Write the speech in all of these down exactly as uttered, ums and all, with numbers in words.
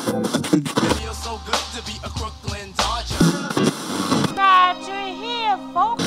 feels so good to be a Brooklyn Dodger. Glad you're here, folks.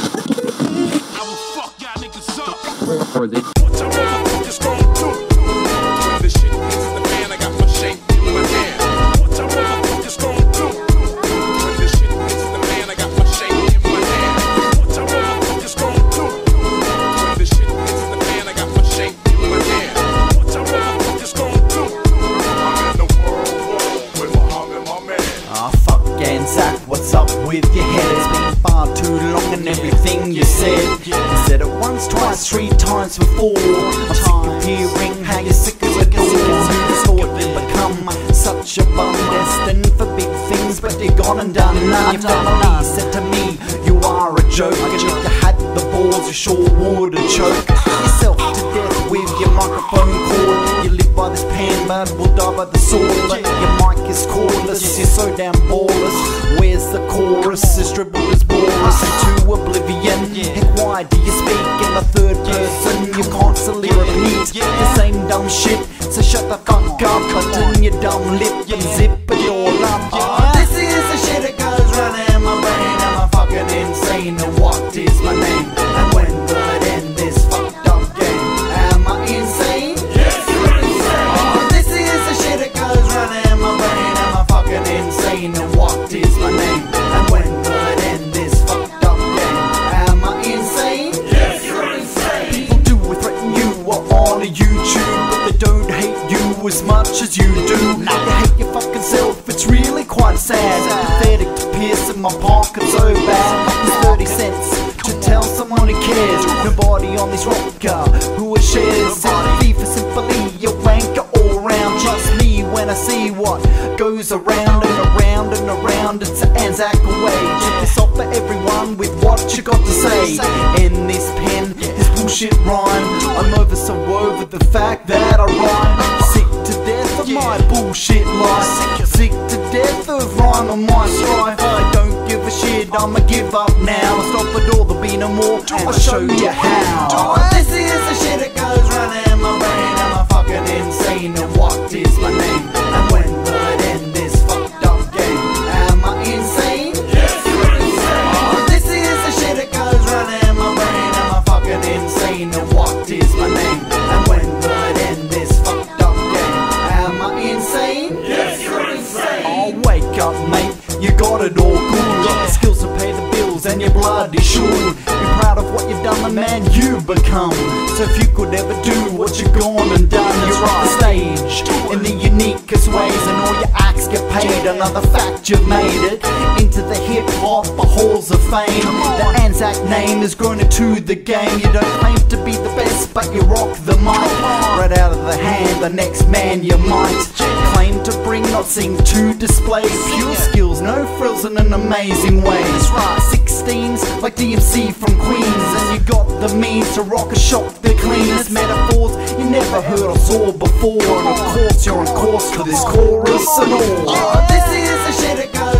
I will fuck y'all niggas up. Or they What y'all motherfuckers gon' do? When the shit hits the fan, I got my shake in my hand. What y'all motherfuckers gon' do? When the shit hits the fan, I got my shake in my hand. What y'all motherfuckers gon' do? When the shit hits the fan, I got my shake in my hand. What y'all motherfuckers gon' do? I'm in the world war with Muhammad, my man. Ah, fuck Anzac, what's up with your head? It's been far too long and everything you said. You said it once, twice, three times before. I'm sick of hearing how you're sick as a door. You thought you'd become such a bum, destined for big things, but you're gone and done none. Your family said to me, you are a joke, and if you had the balls, you sure would have choked yourself to death with your microphone cord. You live by this pen, but we'll die by the sword. But your mic is cordless, you're so damn ballless. Where's the chorus? It's dribbled as ballless into oblivion. Heck, why do you speak in the third person? You constantly repeat the same dumb shit. So shut the fuck up, button your dumb lip and zip it all up. Oh, this is the shit that goes running in my brain. Am I fucking insane? And what is my name? And when will it end this fucked up game? Am I insane? Yes, you're insane. Oh, this is the shit that goes running in my brain. Am I fucking insane? And what is my name? And when will it end this fucked up game? Am I insane? Yes, you're insane. People do threaten you on a YouTube, but they don't hate you as much as you do. They hate your fucking self, it's really quite sad. Pathetic to pierce in my pocket so bad. It's thirty cents to tell someone who cares. Nobody on this rocker who shares sympathy for simply a wanker all round. Trust me when I see what goes around and around and around. It's an Anzac away. Check this off for everyone with what you got to say. In this pen, this bullshit rhyme, I'm over so over the fact that I rhyme. Sick to death of my bullshit life. Sick to death of rhyme on my strife. I don't give a shit, I'ma give up now. I'll stop it all, there'll be no more, I'll show you how. Oh, this is the shit that goes running in my brain. Am I fucking insane? And what is my name? And when will it end this fucked up game? Am I insane? Yes, you're insane. Oh, this is the shit that goes running in my brain. Am I fucking insane? And what is my name? And when will it end this fucked up game? Am I insane? Yes, you're insane. Oh, wake up, mate, you got it all good. Got the skills to pay the bills and your blood is sure. Be proud of what you've done, the man you become. So if you could ever do what you've gone and done, you're on the stage in the uniquest ways, and all your acts get paid. Another fact, you've made it into the hip hop halls of fame. The Anzac name has grown into the game. You don't claim to be the best, but you rock the mic. Right out of the hand, the next man you might claim to bring, not sing to display. Pure skills, no frills, in an amazing way. sixteens like D M C from Queens, and you got the means to rock a shop the cleanest. Metaphors you never heard or saw before, and of course you're on course for this chorus and all. Oh, this is the shit that goes